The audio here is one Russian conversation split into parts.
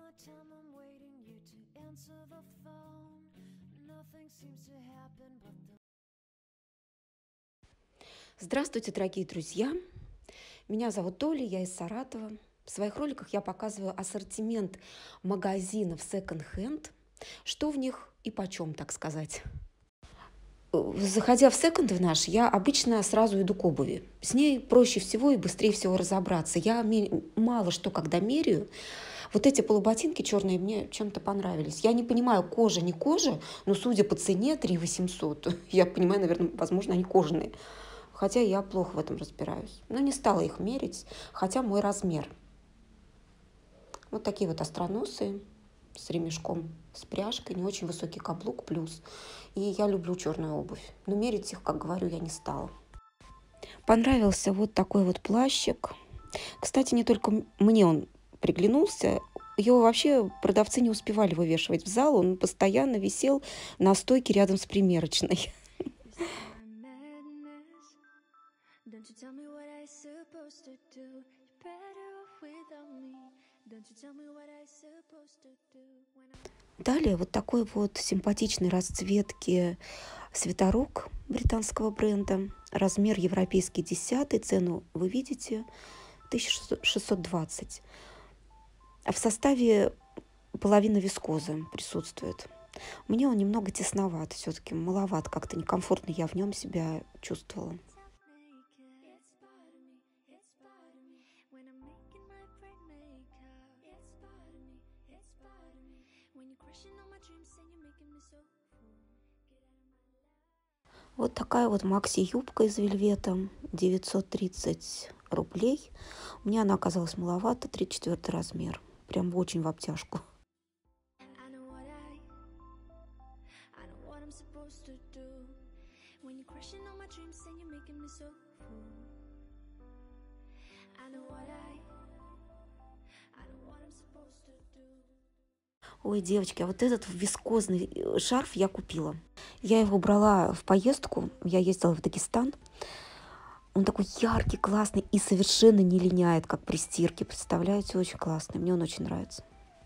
the time I'm waiting you to answer the phone. Nothing seems to happen but the... Здравствуйте, дорогие друзья! Меня зовут Оля, я из Саратова. В своих роликах я показываю ассортимент магазинов секонд-хенд, что в них и почем, так сказать. Заходя в секонд в наш, я обычно сразу иду к обуви. С ней проще всего и быстрее всего разобраться. Я мало что когда меряю. Вот эти полуботинки черные мне чем-то понравились. Я не понимаю, кожа, не кожа, но судя по цене 3 800, я понимаю, наверное, возможно, они кожаные. Хотя я плохо в этом разбираюсь. Но не стала их мерить, хотя мой размер. Вот такие вот остроносые, с ремешком, с пряжкой, не очень высокий каблук плюс. И я люблю черную обувь. Но мерить их, как говорю, я не стала. Понравился вот такой вот плащик. Кстати, не только мне он приглянулся. Его вообще продавцы не успевали вывешивать в зал. Он постоянно висел на стойке рядом с примерочной. Далее вот такой вот симпатичной расцветки свитерок британского бренда. Размер европейский 10, цену вы видите, 1620. А в составе половина вискозы присутствует. Мне он немного тесноват, все-таки маловат, как-то некомфортно я в нем себя чувствовала. Вот такая вот макси-юбка из вельвета, 930 рублей. Мне она оказалась маловато, 34 размер. Прям очень в обтяжку. Ой, девочки, а вот этот вискозный шарф я купила. Я его брала в поездку, я ездила в Дагестан. Он такой яркий, классный и совершенно не линяет, как при стирке. Представляете, очень классный. Мне он очень нравится.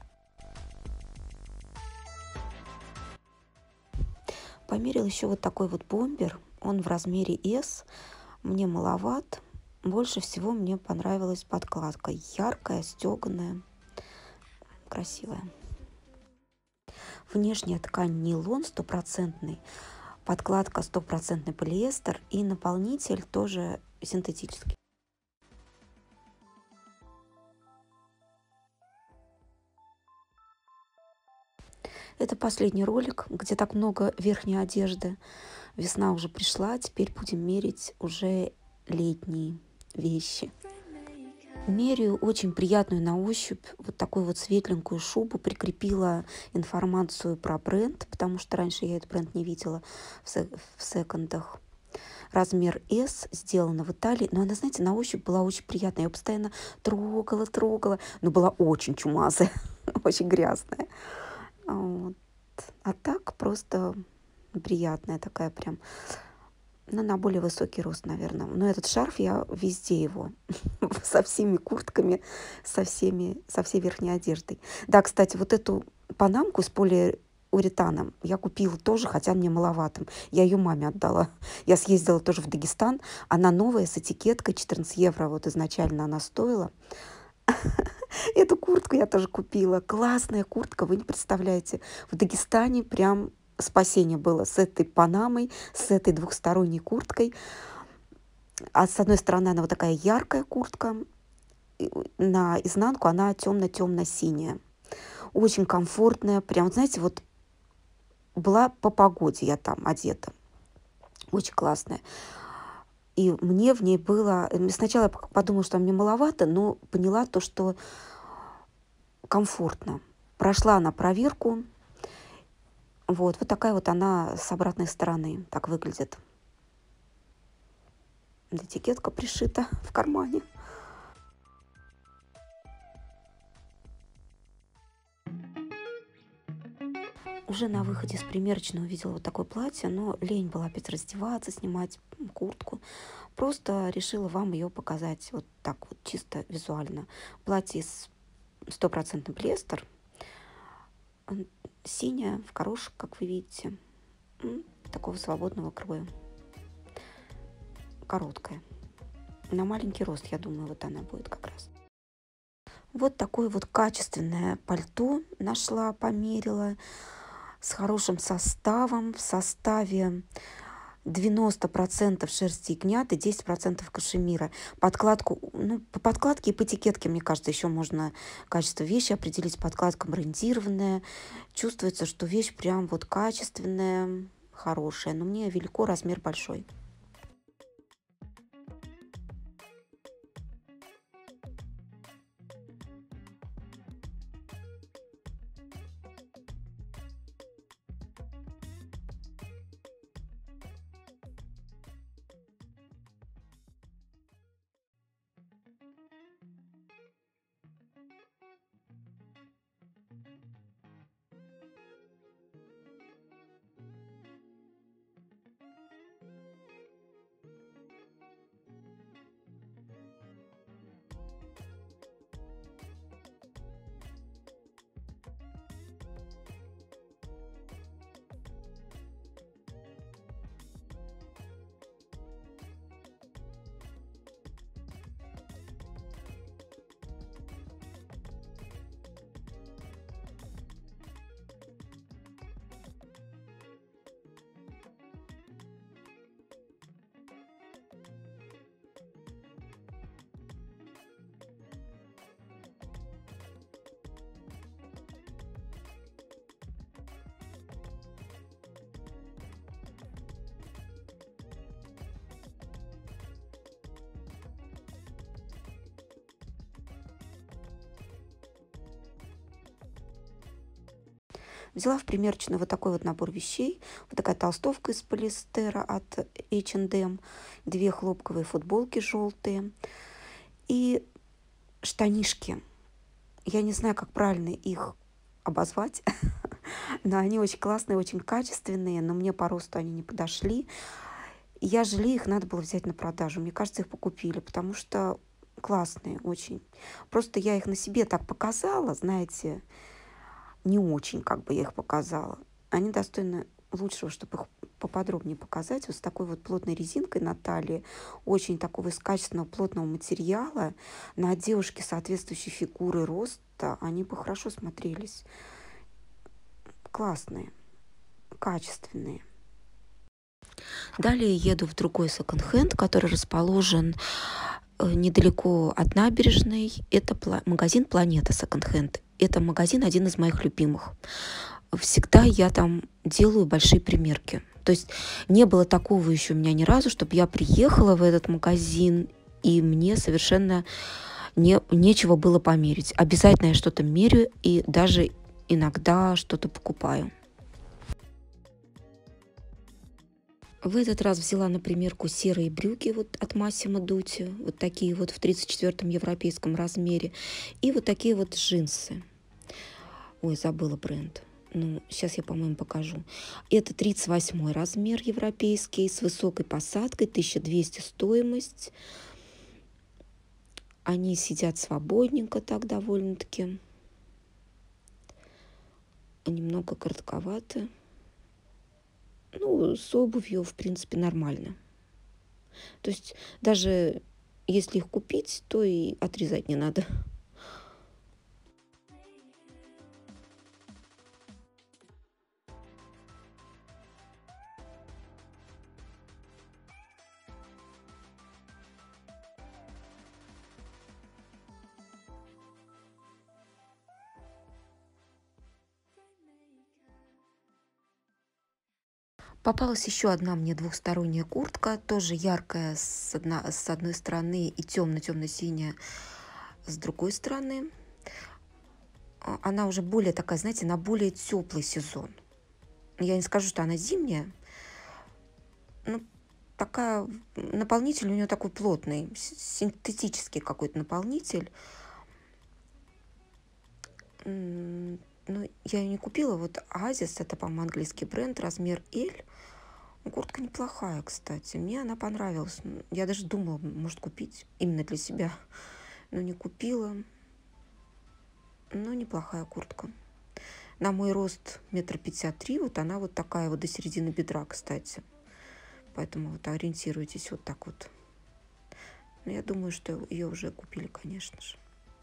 Померила еще вот такой вот бомбер. Он в размере S. Мне маловат. Больше всего мне понравилась подкладка. Яркая, стеганая, красивая. Внешняя ткань нейлон стопроцентный, подкладка 100% полиэстер и наполнитель тоже синтетический. Это последний ролик, где так много верхней одежды. Весна уже пришла, теперь будем мерить уже летние вещи. Меряю очень приятную на ощупь вот такую вот светленькую шубу. Прикрепила информацию про бренд, потому что раньше я этот бренд не видела в секондах. Размер S, сделана в Италии. Но она, знаете, на ощупь была очень приятная. Я постоянно трогала, но была очень чумазая, очень грязная. Вот. А так просто приятная такая прям. Ну, на более высокий рост, наверное. Но этот шарф я везде его. Со всеми куртками, со всей верхней одеждой. Да, кстати, вот эту панамку с полиуретаном я купила тоже, хотя мне маловато. Я ее маме отдала. Я съездила тоже в Дагестан. Она новая, с этикеткой, 14 евро. Вот изначально она стоила. Эту куртку я тоже купила. Классная куртка, вы не представляете. В Дагестане прям спасение было с этой панамой, с этой двухсторонней курткой. А с одной стороны она вот такая яркая куртка, на изнанку она темно-темно-синяя. Очень комфортная, прям, знаете, вот была по погоде я там одета. Очень классная. И мне в ней было... Сначала я подумала, что мне маловато, но поняла то, что комфортно. Прошла она проверку. Вот такая вот она с обратной стороны так выглядит. Этикетка пришита в кармане. Уже на выходе с примерочной увидела вот такое платье, но лень была опять раздеваться, снимать куртку. Просто решила вам ее показать вот так вот чисто визуально. Платье из 100% полиэстер. Синяя, в горошек, как вы видите. Такого свободного кроя. Короткая. На маленький рост, я думаю, вот она будет как раз. Вот такое вот качественное пальто нашла, померила, с хорошим составом. В составе 90% шерсти ягнят и 10% кашемира. Подкладку, по подкладке и по этикетке, мне кажется, еще можно качество вещи определить. Подкладка брендированная. Чувствуется, что вещь прям вот качественная, хорошая. Но мне велико, размер большой. Взяла в примерочную вот такой вот набор вещей. Вот такая толстовка из полиэстера от H&M. 2 хлопковые футболки желтые. И штанишки. Я не знаю, как правильно их обозвать. Но они очень классные, очень качественные. Но мне по росту они не подошли. И я жалею, их надо было взять на продажу. Мне кажется, их покупили, потому что классные очень. Просто я их на себе так показала, знаете, не очень, как бы я их показала. Они достойны лучшего, чтобы их поподробнее показать. Вот с такой вот плотной резинкой на талии, очень такого из качественного плотного материала, на девушке соответствующей фигуры, роста, они бы хорошо смотрелись. Классные, качественные. Далее еду в другой секонд-хенд, который расположен недалеко от набережной. Это магазин «Планета секонд-хенд». Это магазин один из моих любимых. Всегда я там делаю большие примерки. То есть не было такого еще у меня ни разу, чтобы я приехала в этот магазин, и мне совершенно нечего было померить. Обязательно я что-то меряю и даже иногда что-то покупаю. В этот раз взяла на примерку серые брюки вот от Massimo Dutti, вот такие вот в 34-м европейском размере, и вот такие вот джинсы. Ой, забыла бренд. Сейчас я, по-моему, покажу. Это 38-й размер европейский, с высокой посадкой, 1200 стоимость. Они сидят свободненько так довольно-таки. Немного коротковаты. С обувью, в принципе, нормально. То есть даже если их купить, то и отрезать не надо. Попалась еще одна мне двухсторонняя куртка, тоже яркая с одной стороны и темно-темно-синяя с другой стороны. Она уже более такая, знаете, на более теплый сезон. Я не скажу, что она зимняя. Такая, наполнитель у нее такой плотный, синтетический какой-то наполнитель. Я ее не купила. Вот Азис, это, по-моему, английский бренд, размер L. Куртка неплохая, кстати. Мне она понравилась. Я даже думала, может, купить именно для себя. Но не купила. Но неплохая куртка. На мой рост 1,53 м, вот она вот такая вот до середины бедра, кстати. Поэтому вот ориентируйтесь вот так вот. Но я думаю, что ее уже купили, конечно же.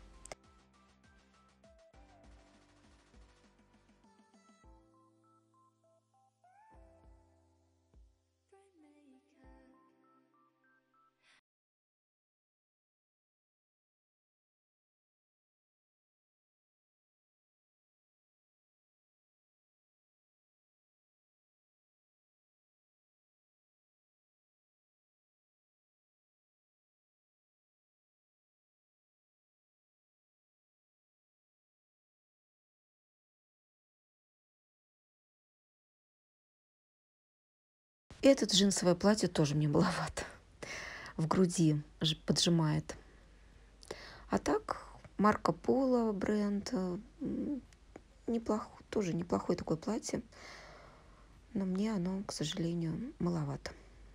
И это джинсовое платье тоже мне маловато. В груди поджимает. А так, марка Пола, бренд, тоже неплохое такое платье. Но мне оно, к сожалению, маловато.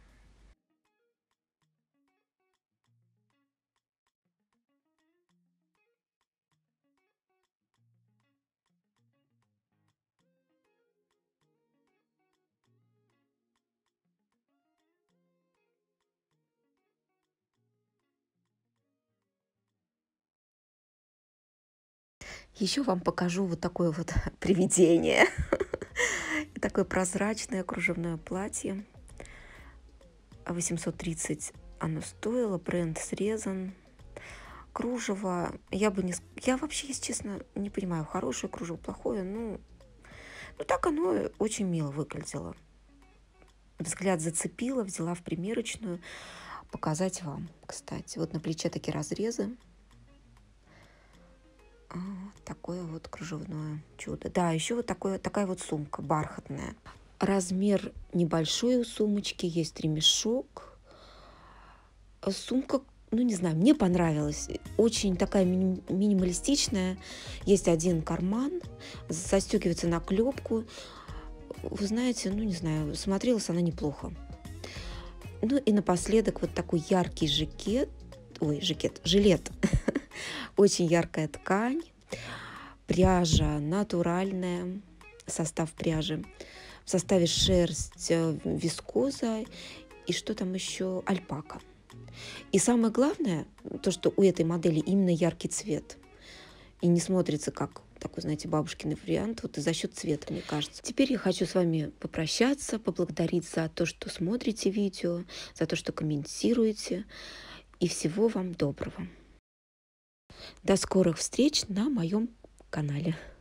Еще вам покажу вот такое вот привидение. Такое прозрачное кружевное платье. 830 оно стоило, бренд срезан. Кружево, я вообще, если честно, не понимаю, хорошее кружево, плохое, ну так оно очень мило выглядело. Взгляд зацепило, взяла в примерочную, показать вам, кстати. Вот на плече такие разрезы. Такое вот кружевное чудо. Да, еще вот такая вот сумка бархатная. Размер небольшой у сумочки, есть ремешок. Сумка, ну не знаю, мне понравилась. Очень такая минималистичная. Есть один карман, застегивается на клепку. Вы знаете, ну не знаю, смотрелась она неплохо. Ну и напоследок вот такой яркий жилет. Очень яркая ткань. Пряжа натуральная. Состав пряжи. В составе шерсть, вискоза и что там еще? Альпака. И самое главное, то, что у этой модели именно яркий цвет. И не смотрится как такой, знаете, бабушкиный вариант, вот и за счет цвета, мне кажется. Теперь я хочу с вами попрощаться, поблагодарить за то, что смотрите видео, за то, что комментируете. И всего вам доброго. До скорых встреч на моем канале.